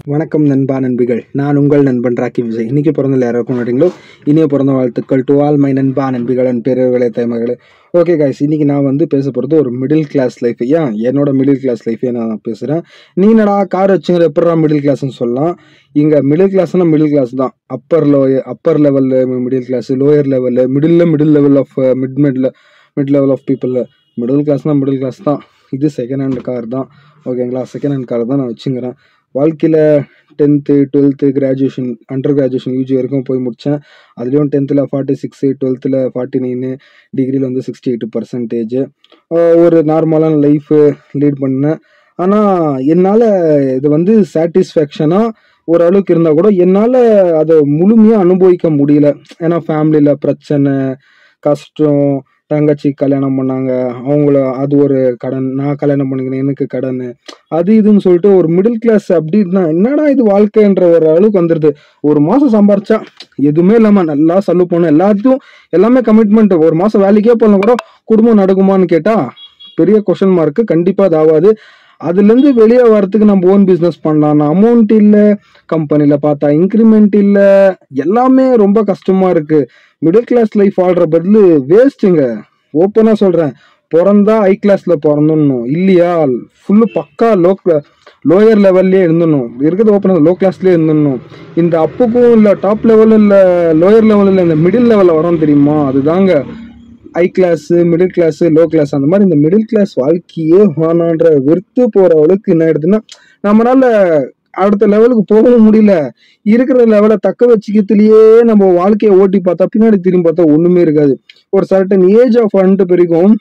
வணக்கம் நண்பா நண்பிகள், நான் உங்கள் நண்பன் ராக்கி விஜய். இன்னைக்கு பிறந்த யாருக்கும் நடிங்களோ இனிய பிறந்த வாழ்த்துக்கள் டு ஆல் மை நண்பா நண்பிகளன் பேரர்களே தாய்மகளே. ஓகே காய்ஸ், இன்னைக்கு நான் வந்து பேச போகிறது ஒரு மிடில் கிளாஸ் லைஃப். என்னோட மிடில் கிளாஸ் லைஃபே நான் பேசுகிறேன். நீ என்னடா கார் வச்சுங்கிற எப்படா மிடில் கிளாஸ்ன்னு சொல்லலாம். இங்கே மிடில் கிளாஸ்னா மிடில் கிளாஸ் தான். அப்பர் லெவலில் மிடில் கிளாஸ், லோயர் லெவலில் middle level of mid level of people. Middle கிளாஸ்னால் மிடில் கிளாஸ் தான். இது செகண்ட் ஹேண்ட் கார் தான். ஓகேங்களா, செகண்ட் ஹேண்ட் கார் தான் நான் வச்சுங்கிறேன். வாழ்க்கையில் 10th 12th graduation, under graduation UG வரைக்கும் போய் முடித்தேன். அதுலேயும் 10th 46, 12th 49, டிகிரியில் வந்து 68%. ஒரு நார்மலான லைஃபு லீட் பண்ணேன். ஆனால் என்னால் இது வந்து சாட்டிஸ்ஃபேக்ஷனாக ஓரளவுக்கு இருந்தால் கூட என்னால் அதை முழுமையாக அனுபவிக்க முடியல. ஏன்னா ஃபேமிலியில் பிரச்சனை, கஷ்டம், தங்கச்சி கல்யாணம் பண்ணாங்க, அவங்கள அது ஒரு கடன், நான் கல்யாணம் பண்ணிக்கிறேன் எனக்கு கடன், அது இதுன்னு சொல்லிட்டு ஒரு மிடில் கிளாஸ் அப்படின்னா என்னடா இது வாழ்க்கைன்ற ஒரு அளவுக்கு வந்துடுது. ஒரு மாதம் சம்பாரிச்சா எதுவுமே இல்லாமல் நல்லா செலவு பண்ணணும், எல்லாமே கமிட்மெண்ட். ஒரு மாதம் வேலைக்கே போகலாம் கூட குடும்பம் நடக்குமான்னு கேட்டால் பெரிய கொஷன் மார்க்கு. கண்டிப்பாக அது ஆகாது. அதுலேருந்து வெளியே வரத்துக்கு நம்ம ஓன் பிஸ்னஸ் பண்ணலாம். அமௌண்ட் இல்லை, கம்பெனியில் பார்த்தா இன்க்ரிமெண்ட் இல்லை, எல்லாமே ரொம்ப கஷ்டமாக இருக்குது. மிடில் கிளாஸ் லைஃப் வாழ்கிற பதில் வேஸ்ட்டுங்க. ஓப்பனாக சொல்கிறேன், பிறந்தா ஹை கிளாஸில் பிறந்துடணும், இல்லையா ஃபுல்லு பக்கா லோயர் லெவல்லே இருந்துடணும். இருக்கிறது ஓப்பனாக லோ கிளாஸ்லேயே இருந்துடணும். இந்த அப்புக்கும் இல்லை டாப் லெவலில் இல்லை லோயர் லெவலில் இந்த மிடில் லெவலில் வரோம் தெரியுமா, அதுதாங்க high class, middle class, low class. அந்த மாதிரி இந்த மிடில் கிளாஸ் வாழ்க்கையே வேணான்ற வெறுத்து போகிற அளவுக்கு என்ன ஆயிடுதுன்னா, நம்மளால அடுத்த லெவலுக்கு போகவும் முடியல. இருக்கிற லெவலை தக்க வச்சுக்கிறதுலையே நம்ம வாழ்க்கையை ஓட்டி பார்த்தா பின்னாடி திரும்பி பார்த்தா ஒன்றுமே இருக்காது. ஒரு சர்டன் ஏஜ் ஆஃப் வந்துட்டு பிறகும்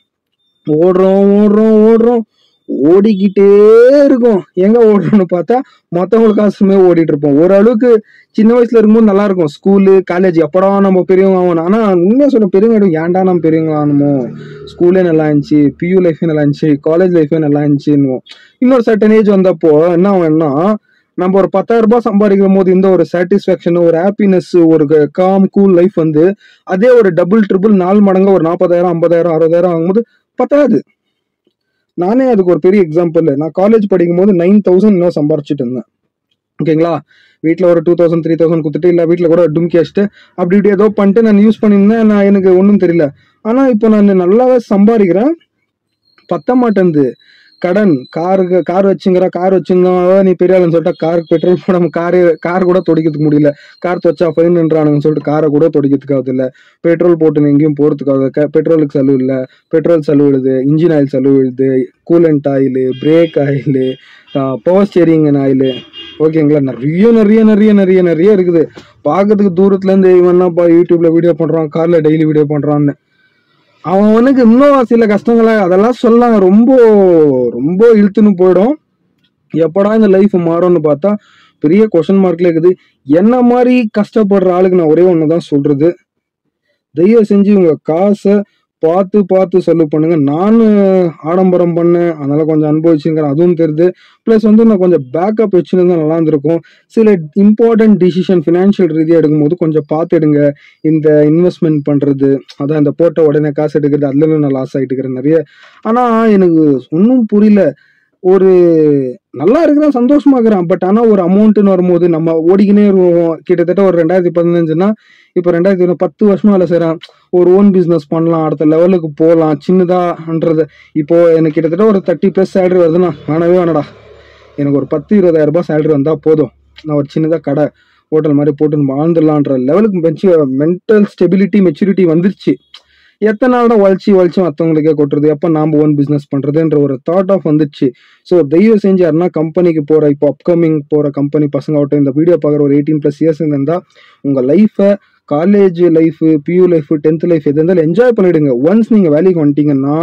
ஓடுறோம் ஓடிக்கிட்டே இருக்கும். எங்க ஓடுறோம்னு பார்த்தா மற்றவங்களுக்கு காசுமே ஓடிட்டு இருப்போம். ஓரளவுக்கு சின்ன வயசுல இருக்கும்போது நல்லா இருக்கும். ஸ்கூலு, காலேஜ் எப்படா நம்ம பெரியவங்க ஆகணும். ஆனா உண்மையா சொல்ல, பெரியவங்க ஏன்டா நம்ம பெரியவங்க ஆகணுமோ, ஸ்கூலே நல்லா இருந்துச்சு, பியூ லைஃபே நல்லா இருந்துச்சு, காலேஜ் லைஃபே நல்லா இருந்துச்சுன்னு. இன்னொரு சர்டன் ஏஜ் வந்தப்போ என்ன ஆகும்னா, நம்ம ஒரு 10,000 ரூபாய் சம்பாதிக்கும் போது இந்த ஒரு சாட்டிஸ்ஃபேக்ஷன், ஒரு ஹாப்பினஸ், ஒரு காம் கூல் லைஃப் வந்து அதே ஒரு டபுள் ட்ரிபிள் 4 மடங்கு ஒரு 40,000 50,000 60,000 ஆகும்போது பத்தாது. நானே அதுக்கு ஒரு பெரிய எக்ஸாம்பிள். நான் காலேஜ் படிக்கும் போது 9,000 இன்னும் சம்பாரிச்சிட்டு இருந்தேன். ஓகேங்களா, வீட்டில் ஒரு 2,000 3,000 கொடுத்துட்டு, இல்லை வீட்டில் கூட டும்கி அடிச்சுட்டு அப்படி இப்படி ஏதோ பண்ணிட்டு நான் யூஸ் பண்ணியிருந்தேன். எனக்கு ஒன்றும் தெரியல. ஆனால் இப்போ நான் நல்லாவே சம்பாதிக்கிறேன். பத்த மாட்டேங்குது. கடன், கார் வச்சுருந்தா நீ பெரிய ஆளுன்னு சொல்லிட்டு காருக்கு பெட்ரோல் போடாம கார் கூட துடைக்கிறதுக்கு முடியல. கார் துவச்சா ஃபைன்ன்றானுங்கன்னு சொல்லிட்டு காரை கூட துடைக்கிறதுக்காவது இல்லை. பெட்ரோல் போட்டு எங்கேயும் போகிறதுக்காக பெட்ரோலுக்கு செலவு இல்லை, பெட்ரோல் செலவு விழுது, இன்ஜின் ஆயில் செலவு விழுது, coolant oil, brake oil, power steering oil. ஓகேங்களா, நிறைய இருக்குது. பார்க்கறதுக்கு தூரத்துலேருந்து இவன்னாப்பா யூடியூப்ல வீடியோ பண்ணுறான், காரில் டெய்லி வீடியோ பண்ணுறான்னு. அவனுக்கு இன்னும் சில கஷ்டங்களை அதெல்லாம் சொல்லலாம். ரொம்ப ரொம்ப இழுத்துன்னு போயிடும். எப்படா இந்த லைஃப் மாறும்னு பார்த்தா பெரிய கொஸ்டின் மார்க்ல இருக்குது. என்ன மாதிரி கஷ்டப்படுற ஆளுக்கு நான் ஒரே ஒன்று தான் சொல்றது, தயவு செஞ்சு உங்க காசை பார்த்து செலவு பண்ணுங்க. நானும் ஆடம்பரம் பண்ணேன், அதனால கொஞ்சம் அனுபவிச்சுங்கிறேன், அதுவும் தெரியுது. ப்ளஸ் வந்து நான் கொஞ்சம் பேக்கப் வச்சுருந்தா நல்லா இருந்திருக்கும். சில இம்பார்ட்டன்ட் டிசிஷன் ஃபினான்ஷியல் ரீதியாக எடுக்கும்போது கொஞ்சம் பார்த்து எடுங்க. இந்த இன்வெஸ்ட்மெண்ட் பண்ணுறது, அதான் இந்த போட்ட உடனே காசு எடுக்கிறது, அதுல நான் லாஸ் ஆகிட்டு இருக்கிறேன் நிறைய. ஆனால் எனக்கு ஒன்றும் புரியல. ஒரு நல்லா இருக்கிறேன், சந்தோஷமா இருக்கிறேன். பட் ஆனால் ஒரு அமௌண்ட்டுன்னு வரும்போது நம்ம ஓடிக்கினே வருவோம். கிட்டத்தட்ட ஒரு 2015னா இப்போ 2010 10 வருஷமா வேலை செய்கிறேன். ஒரு ஓன் பிஸ்னஸ் பண்ணலாம், அடுத்த லெவலுக்கு போகலாம் சின்னதான்றது. இப்போ எனக்கு கிட்டத்தட்ட ஒரு 30+ சேலரி வருதுன்னா வேணாடா, எனக்கு ஒரு 10-20,000 ரூபாய் சேலரி வந்தால் போதும், நான் ஒரு சின்னதாக கடை ஹோட்டல் மாதிரி போட்டு வாழ்ந்துடலான்ற லெவலுக்கு மென்டல் ஸ்டெபிலிட்டி மெச்சூரிட்டி வந்துருச்சு. எத்தனை நாள் தான் வலிச்சு மற்றவங்களுக்கே கொட்டுறது, எப்போ நாம் ஓன் பிஸ்னஸ் பண்ணுறதுன்ற ஒரு தாட் ஆஃப் வந்துச்சு. ஸோ தயவு செஞ்சு யாருன்னா கம்பெனிக்கு போகிற, இப்போ அப்கமிங் போகிற கம்பெனி பசங்க ஆகட்டும், இந்த வீடியோ பார்க்குற ஒரு 18+ இயர்ஸ் இருந்தால் உங்கள் லைஃபை, college life, PU life, 10th life எது இருந்தாலும் என்ஜாய் பண்ணிவிடுங்க. ஒன்ஸ் நீங்கள் வேலைக்கு வந்துட்டீங்கன்னா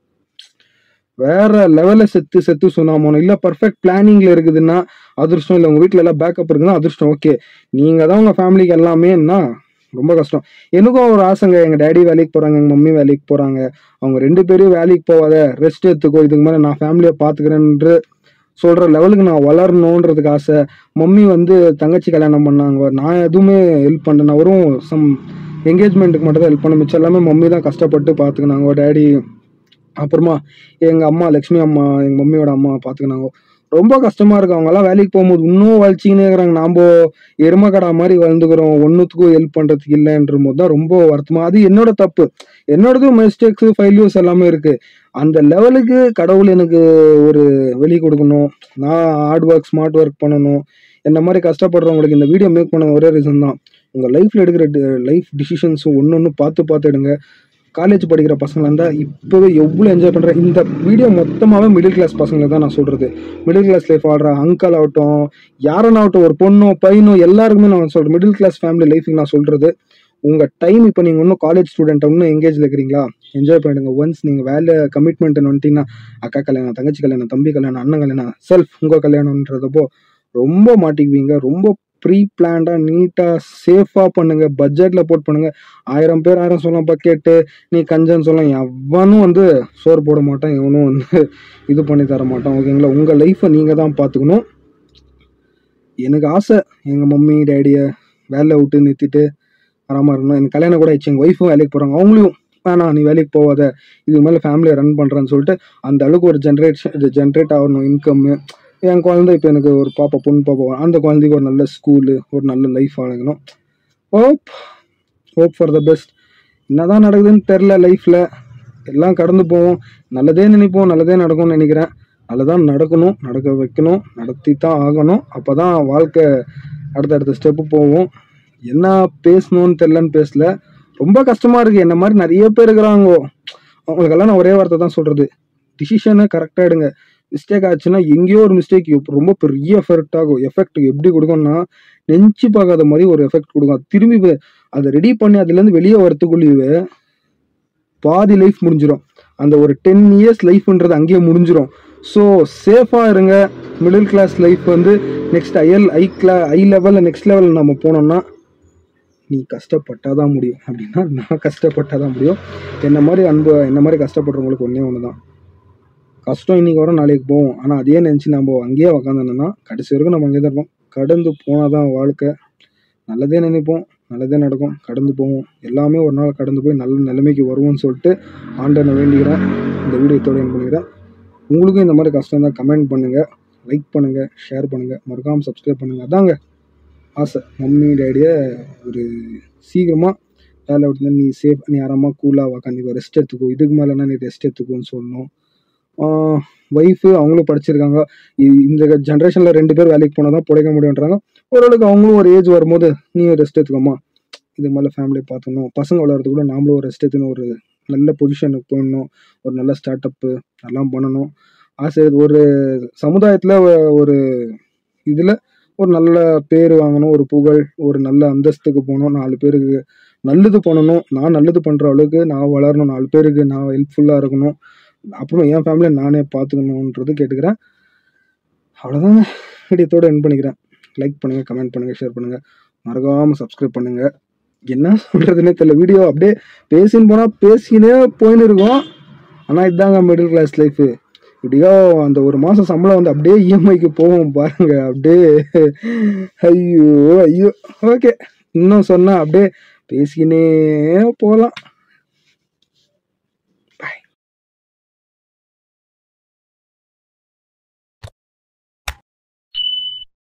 வேற லெவலில் செத்து சுனாமோனும். இல்லை பர்ஃபெக்ட் பிளானிங்ல இருக்குதுன்னா அதிர்ஷ்டம், இல்லை உங்கள் வீட்டில் எல்லாம் பேக்கப் இருக்குதுன்னா அதிர்ஷ்டம். ஓகே, நீங்கள் தான் உங்கள் ஃபேமிலிக்கு எல்லாமேன்னா ரொம்ப கஷ்டம். எனக்கும் ஒரு ஆசைங்க, எங்கள் டேடி வேலைக்கு போகிறாங்க, எங்கள் மம்மி வேலைக்கு போகிறாங்க. அவங்க 2 பேரும் வேலைக்கு போகாத, ரெஸ்ட் எடுத்துக்கோ, இதுக்கு மேலே நான் ஃபேமிலியை பார்த்துக்கிறேன்னு சொல்கிற லெவலுக்கு நான் வளரணுன்றதுக்கு ஆசை. மம்மி வந்து தங்கச்சி கல்யாணம் பண்ணாங்க, நான் எதுவுமே ஹெல்ப் பண்ணேன். நான் வரும் சம் என்கேஜ்மெண்ட்டுக்கு மட்டும் தான் ஹெல்ப் பண்ண, மிச்சம் எல்லாமே மம்மி தான் கஷ்டப்பட்டு பார்த்துக்கினாங்க. டேடி அப்புறமா எங்கள் அம்மா லக்ஷ்மி அம்மா, எங்கள் மம்மியோட அம்மா பார்த்துக்கினாங்க. ரொம்ப கஷ்டமா இருக்கு. அவங்க எல்லாம் வேலைக்கு போகும்போது இன்னும் வலிச்சிக்கினே இருக்கிறாங்க. நாம எருமக்கடா மாதிரி வளர்ந்துக்கிறோம், ஒன்னுத்துக்கும் ஹெல்ப் பண்றதுக்கு இல்லைன்ற போது தான் ரொம்ப வருத்தமா. அது என்னோட தப்பு, என்னோடது மிஸ்டேக்ஸ் ஃபெயில்யூர்ஸ் எல்லாமே இருக்கு. அந்த லெவலுக்கு கடவுள் எனக்கு ஒரு வெளி கொடுக்கணும். நான் ஹார்ட் ஒர்க் ஸ்மார்ட் ஒர்க் பண்ணணும். என்ன மாதிரி கஷ்டப்படுறவங்களுக்கு இந்த வீடியோ மேக் பண்ண ஒரே ரீசன் தான். உங்க லைஃப்ல எடுக்கிற லைஃப் டிசிஷன்ஸும் ஒன்னொன்னு பார்த்து எடுங்க. காலேஜ் படிக்கிற பசங்க இருந்தா இப்பவே எவ்வளவு என்ஜாய் பண்றேன். இந்த வீடியோ மொத்தமாவே மிடில் கிளாஸ் பசங்களை தான் நான் சொல்றது. மிடில் கிளாஸ் லைஃப் ஆடுற அங்கிள் ஆகட்டும், யாரனாகட்டும், ஒரு பொண்ணோ பையனோ எல்லாருக்குமே நான் சொல்றேன். மிடில் கிளாஸ் ஃபேமிலி லைஃபுக்கு நான் சொல்றது, உங்க டைம் இப்போ நீங்க இன்னும் காலேஜ் ஸ்டூடெண்ட் இன்னும் எங்கேஜ்ல இருக்கிறீங்களா, என்ஜாய் பண்ணிடுங்க. ஒன்ஸ் நீங்க வேலை கமிட்மெண்ட் வந்துட்டீங்கன்னா, அக்கா கல்யாணம், தங்கச்சி கல்யாணம், தம்பி கல்யாணம், அண்ணன் கல்யாணம், செல்ஃப் உங்க கல்யாணம்ன்றதப்போ ரொம்ப மாட்டிக்குவீங்க. ரொம்ப ப்ரீ பிளான்டா நீட்டா சேஃபா பண்ணுங்க. பட்ஜெட்ல போட்டு பண்ணுங்க. 1000 பேர் 1000 சொல்லலாம் பக்கெட்டு, நீ கஞ்சன்னு சொல்லலாம். எவனும் சோறு போட மாட்டான், எவனும் இது பண்ணி தர மாட்டான். ஓகேங்களா? உங்க லைஃப்பை நீங்க தான் பார்த்துக்கணும். எனக்கு ஆசை எங்க மம்மி டேடிய வேலை விட்டு நிறுத்திட்டு ஆராமா இருக்கணும். எனக்கு கல்யாணம் கூட ஆயிடுச்சு. எங்க ஒய்ஃபும் வேலைக்கு போறாங்க. அவங்களையும் வேணாம் நீ வேலைக்கு போகாத, இது மேலே ஃபேமிலியை ரன் பண்றேன்னு சொல்லிட்டு அந்த அளவுக்கு ஒரு ஜென்ரேட் ஆகணும் இன்கம். என் குழந்தை இப்போ எனக்கு ஒரு பாப்பா, பொண்ணு பாப்பா, அந்த குழந்தைக்கு ஒரு நல்ல ஸ்கூலு, ஒரு நல்ல லைஃப் ஆகணும். Hope for the best. என்னதான் நடக்குதுன்னு தெரில லைஃப்ல. எல்லாம் கடந்து போவோம். நல்லதே நினைப்போம், நல்லதே நடக்கும்னு நினைக்கிறேன். நல்லதான் நடக்கணும், நடக்க வைக்கணும், நடத்தி தான் ஆகணும். அப்போதான் வாழ்க்கை அடுத்தடுத்த ஸ்டெப்பு போவோம். என்ன பேசணும்னு தெரிலன்னு பேசல. ரொம்ப கஷ்டமா இருக்கு. என்ன மாதிரி நிறைய பேர் இருக்கிறாங்கோ. அவங்களுக்கெல்லாம் நான் ஒரே வார்த்தை தான் சொல்றது, டிசிஷனை கரெக்டாக எடுங்க. மிஸ்டேக் ஆச்சுன்னா எங்கேயோ ஒரு மிஸ்டேக் ரொம்ப பெரிய எஃபெக்ட் ஆகும். எஃபெக்ட் எப்படி கொடுக்கும்னா, நெஞ்சு பார்க்காத மாதிரி ஒரு எஃபெக்ட் கொடுக்கும். திரும்பி அதை ரெடி பண்ணி அதுலேருந்து வெளியே வரத்துக்குள்ளேயே பாதி லைஃப் முடிஞ்சிடும். அந்த ஒரு 10 years லைஃப்ன்றது அங்கேயே முடிஞ்சிடும். ஸோ சேஃபாக இருங்க. மிடில் கிளாஸ் லைஃப் நெக்ஸ்ட் ஐ லெவலில் நெக்ஸ்ட் லெவலில் நம்ம போனோம்னா, நீ கஷ்டப்பட்டாதான் முடியும். அப்படின்னா நான் கஷ்டப்பட்டாதான் முடியும். என்ன மாதிரி கஷ்டப்படுறவங்களுக்கு ஒன்று தான், கஷ்டம் இன்னைக்கு வரும் நாளைக்கு போவோம். ஆனால் அதே நினச்சி நம்ம அங்கேயே உக்காந்துனா கடைசி வரைக்கும் நம்ம அங்கேயே தான் இருப்போம். கடந்து போனாதான் வாழ்க்கை. நல்லதே நினைப்போம், நல்லதே நடக்கும். கடந்து போவோம். எல்லாமே ஒரு நாள் கடந்து போய் நல்ல நிலைமைக்கு வருவோம்னு சொல்லிட்டு ஆண்டனை வேண்டிக்கிறேன். இந்த வீடியோ தோட பண்ணிக்கிறேன். உங்களுக்கும் இந்த மாதிரி கஷ்டம் தான் கமெண்ட் பண்ணுங்க, லைக் பண்ணுங்க, ஷேர் பண்ணுங்க, மறக்காமல் சப்ஸ்கிரைப் பண்ணுங்க. அதாங்க ஆசை. மம்மி டேடியை ஒரு சீக்கிரமாக வேலை விட்டு நீ சேஃப், நீ ஆராமா கூலாக உக்காந்து ரெஸ்ட் எடுத்துக்கோ, இதுக்கு மேலேனா நீ ரெஸ்ட் எடுத்துக்கோன்னு சொல்லணும். ஒய்ஃபு அவங்களும் படிச்சிருக்காங்க. இந்த ஜென்ரேஷனில் 2 பேர் வேலைக்கு போனால் தான் பிழைக்க முடியுன்றாங்க. ஓரளவுக்கு அவங்களும் ஒரு ஏஜ் வரும்போது நீ ரெஸ்ட் எடுத்துக்கோமா, இது மேலே ஃபேமிலியை பார்த்துக்கணும். பசங்க வளர்றதுக்குள்ள நாமளும் ஒரு ரெஸ்ட் எடுத்துக்கணும். ஒரு நல்ல பொசிஷனுக்கு போயிடணும். ஒரு நல்ல ஸ்டார்ட் அப்பு எல்லாம் பண்ணணும். ஆசை. ஒரு சமுதாயத்தில் ஒரு இதில் ஒரு நல்ல பேர் வாங்கணும், ஒரு புகழ், ஒரு நல்ல அந்தஸ்துக்கு போகணும், 4 பேருக்கு நல்லது பண்ணணும். நான் நல்லது பண்ணுற அளவுக்கு நான் வளரணும், 4 பேருக்கு நான் ஹெல்ப்ஃபுல்லாக இருக்கணும். அப்புறம் என் ஃபேமிலியை நானே பார்த்துக்கணுன்றது கேட்டுக்கிறேன். அவ்வளோதாங்க. வீடியோத்தோடு என் பண்ணிக்கிறேன். லைக் பண்ணுங்கள், கமெண்ட் பண்ணுங்கள், ஷேர் பண்ணுங்கள், மறக்காமல் சப்ஸ்கிரைப் பண்ணுங்கள். என்ன சொல்கிறதுனே தெரியல. வீடியோ அப்படியே பேசின்னு போனால் பேசினே போயின்னு இருக்கும். ஆனால் இதுதாங்க மிடில் கிளாஸ் லைஃபு. இப்படியோ அந்த ஒரு மாதம் சம்பளம் அப்படியே இஎம்ஐக்கு போவோம் பாருங்க. அப்படியே ஐயோ. ஓகே, இன்னும் சொன்னால் அப்படியே பேசிக்கினே போகலாம்.